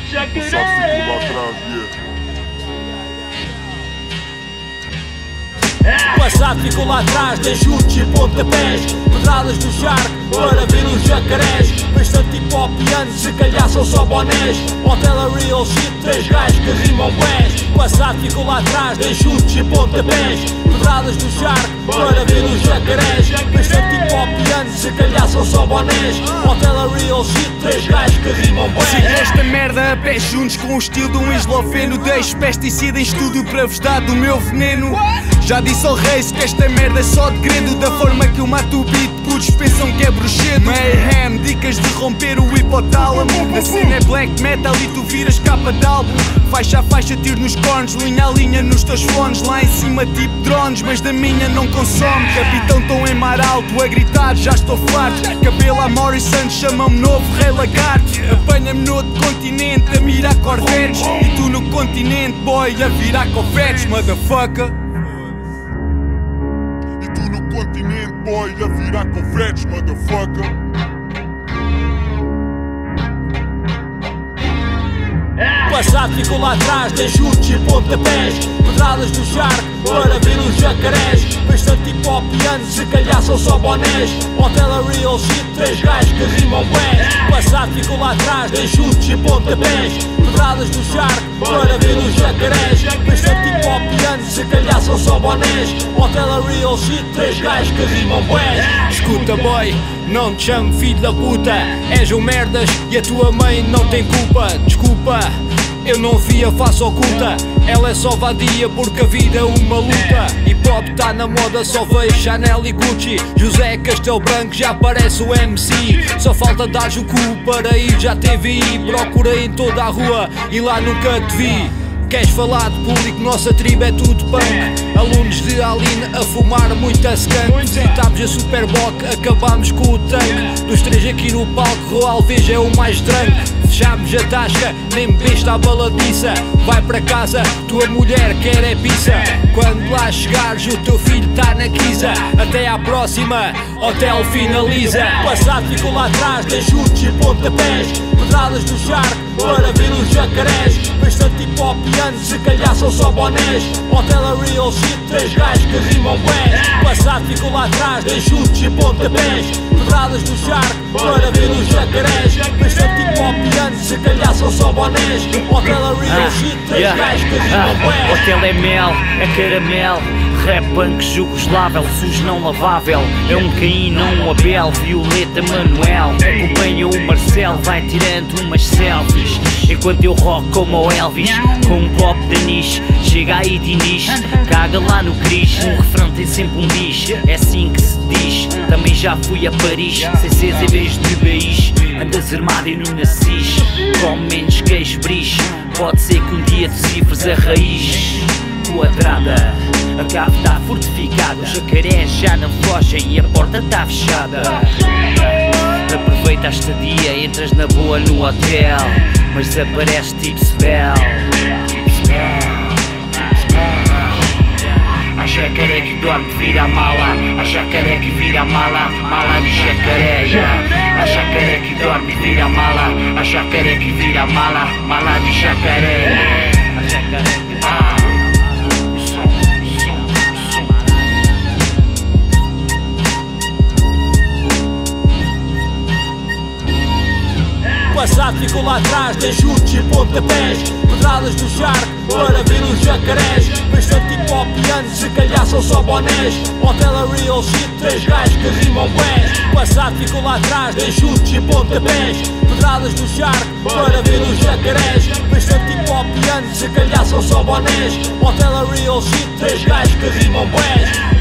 Jacaré. Passado ficou lá atrás, de chutes e pontapés, pedradas do charco para ver os jacarés. Bastante hip hop antes, se calhar são só bonés. Hotel a real shit, três gajos que rimam bués. Passado ficou lá atrás, de chutes e pontapés, pedradas do charco para ver os jacarés. Bastante hip hop antes, se calhar são só bonés. Hotel a real shit, três gajos que rimam bués. Sigo esta merda a pé juntos com o estilo de um esloveno. Deixo pesticida em estúdio para vos dar do meu veneno. Já disse ao Reis que esta merda é só degredo. Da forma que eu mato o beat, putos pensam que é bruxedo. Mayhem, dicas de romper o hipotálamo. A cena é black metal e tu viras capa de álbum. Faixa a faixa, tiro nos cornos, linha a linha nos teus fones. Lá em cima tipo drones, mas da minha não consome. Capitão, tô em mar alto a gritar, já estou farto. Cabelo a Morrison, chamam-me novo rei lagarto. Apanha-me no outro continente a mirar corvetes. E tu no continente, boy, a virar confetes, motherfucker. Continente, boy, a virar confetes, motherfucker. Passado ficou lá atrás, de chutes e pontapés, pedradas do charco para ver os jacarés. Bastante hip hop antes, se calhar são só bonés. Hotel a real shit, três gajos que rimam bués. Passado ficou lá atrás, de chutes e pontapés, pedradas do charco para ver os jacarés. Bastante hip hop antes, se calhar são só bonés. Hotel a real shit, três gajos que rimam bués. Escuta boy, não te chamo filho da puta. És um merdas e a tua mãe não tem culpa. Desculpa, eu não vi a face oculta. Ela é só vadia porque a vida é uma luta. Hip hop tá na moda, só vejo Chanel e Gucci. José Castelo Branco já parece o MC. Só falta dar o cu para ir já TVI. Procurei em toda a rua e lá nunca te vi. Queres falar de público? Nossa tribo é tudo punk. Alunos de Aline a fumar muita skunk. Visitámos a Superboc, acabámos com o tanque. Dos três aqui no palco, Roal Veja é o mais tranco. Fechámos a tasca, nem bebeste à baladiça. Vai para casa, tua mulher quer é pizza. Quando lá chegares o teu filho tá na quisa. Até à próxima, hotel finaliza. Passado ficou lá atrás, de chutes e pontapés, pedradas do charco para ver os jacarés. Bastante hip hop antes, se calhar são só bonés. Hotel a real shit, três gajos que rimam bués. Passado ficou lá atrás, de chutes e pontapés, pedradas do charco para ver os jacarés. Bastante hip hop antes, se calhar são só bonés. Hotel a real shit, três gajos que rimam bués. Hotel é mel, é caramelo. Rap punk jugoslável, sujo não lavável. É um Caim, não um Abel. Violeta Manuel, acompanha o Marcel. Vai tirando umas selfies enquanto eu rock como o Elvis. Com um copo de anis, chega aí Diniz. Caga lá no Cris, um refrão tem sempre um bis. É assim que se diz, também já fui a Paris. Sem Cs em vez de BIs. Andas armado e não nascis. Com menos queijo bris. Pode ser que um dia decifres a raiz quadrada. A cave está fortificada, os jacarés já não fogem e a porta está fechada. Aproveita a estadia, entras na boa no hotel, mas desaparece tipo spell. A jacaré que dorme vira a mala, a jacaré que vira a mala, mala de jacaré. A jacaré que dorme vira a mala, a jacaré que vira a mala, mala de jacaré. A jacaré que Passado ficou lá atrás, de chutes e pontapés, pedradas do charco para ver os jacarés. Bastante hip hop antes, se calhar são só bonés. Hotel a real shit, três gajos que rimam bués. Passado ficou lá atrás, de chutes e pontapés, pedradas do charco para ver os jacarés. Bastante hip hop antes, se calhar são só bonés. Hotel a real shit, três gajos que rimam bués.